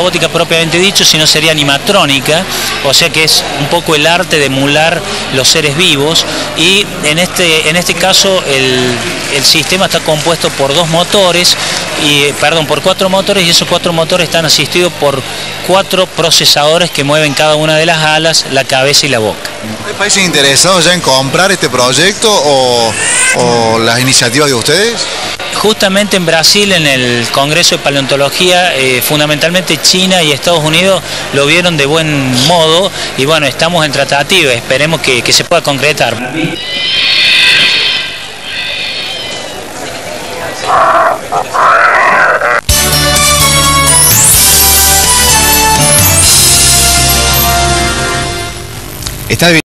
robótica propiamente dicho, sino sería animatrónica, o sea que es un poco el arte de emular los seres vivos, y en este caso el sistema está compuesto por por 4 motores, y esos 4 motores están asistidos por 4 procesadores que mueven cada una de las alas, la cabeza y la boca. ¿Hay países interesados ya en comprar este proyecto o las iniciativas de ustedes? Justamente en Brasil, en el Congreso de Paleontología, fundamentalmente China y Estados Unidos lo vieron de buen modo, y bueno, estamos en tratativa, esperemos que se pueda concretar. Está bien.